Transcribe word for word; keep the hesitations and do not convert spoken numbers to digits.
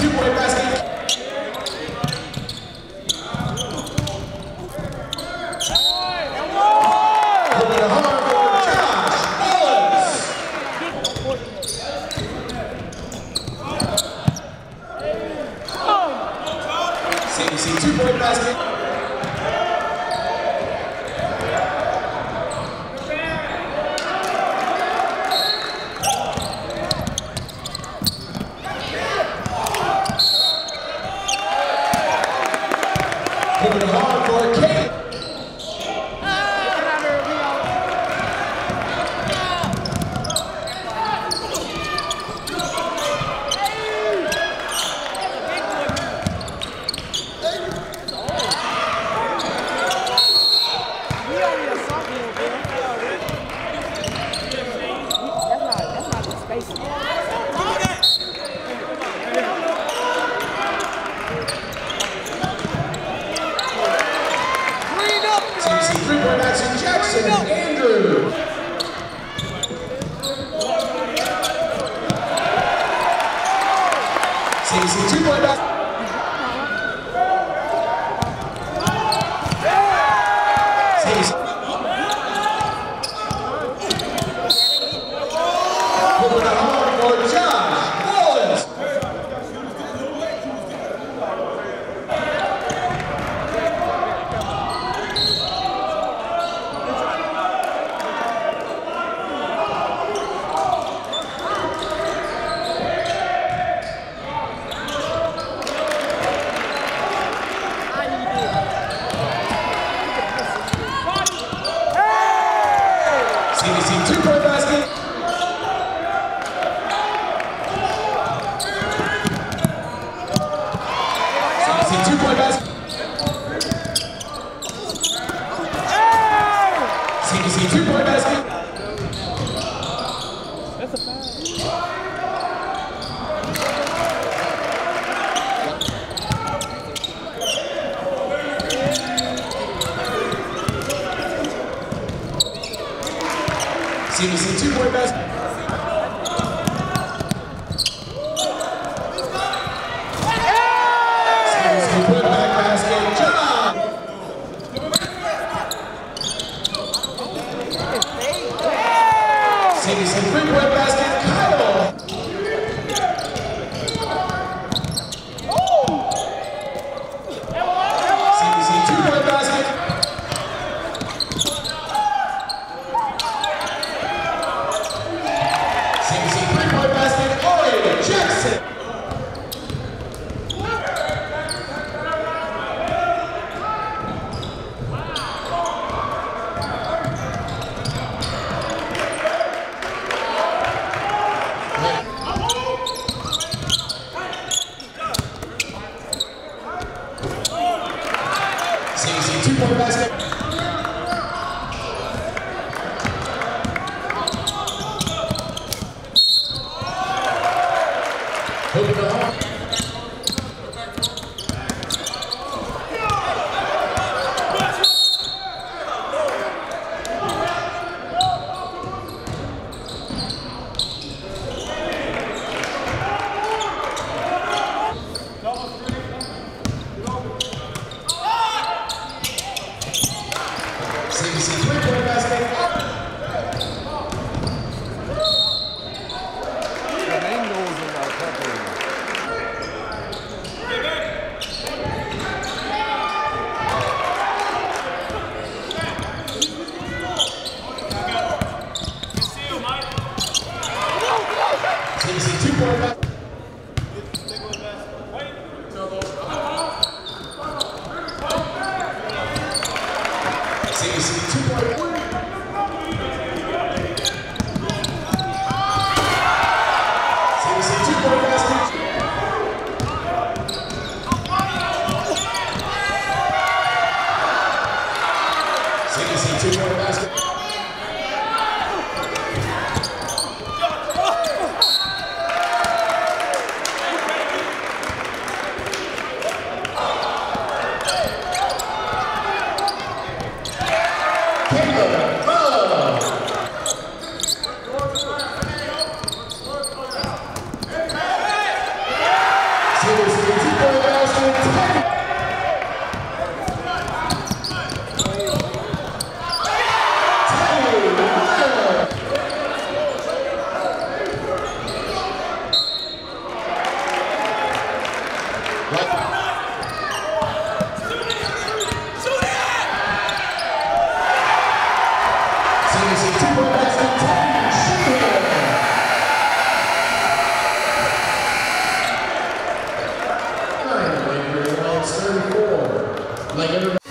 two-point basket. Open the hard for Josh Wallace. C B C two-point basket. Open the hard for Cadets. C B C three-point action, Jackson Andrew. C B C two-point action. C B C. Over the horn for Josh Wallace. C B C two-point basket. C B C two-point basket. C B C two-point basket. That's a foul. C B C two-point basket. C B C put-back basket, John. C B C three-point basket, Kyle. C B C two-point basket. C B C three-point basket, Corey Jackson. C B C two-point basket. Open the hole. C B C three-point basket. C B C two-point basket. C B C two-point. C B C two-point basket. C B C two-point basket. C B C C B C two-point basket, ten, Lanphier, Lobs thirty-four. Like everybody.